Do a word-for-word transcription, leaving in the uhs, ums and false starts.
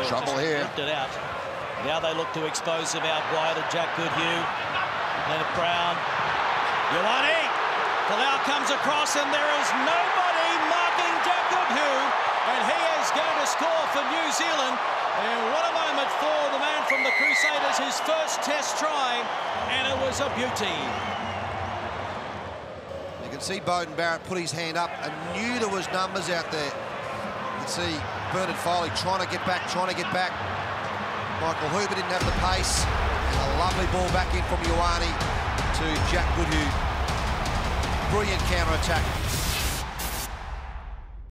Trouble here. Ripped it out. Now they look to expose him out wide at Jack Goodhue. Leonard Brown. Ioane. Palau comes across and there is nobody marking Jack Goodhue. And he is going to score for New Zealand. And what a moment for the man from the Crusaders, his first test try. And it was a beauty. You can see Beauden Barrett put his hand up and knew there was numbers out there. You can see Bernard Foley trying to get back, trying to get back. Michael Hooper didn't have the pace. And a lovely ball back in from Ioane to Jack Goodhue. Brilliant counter-attack.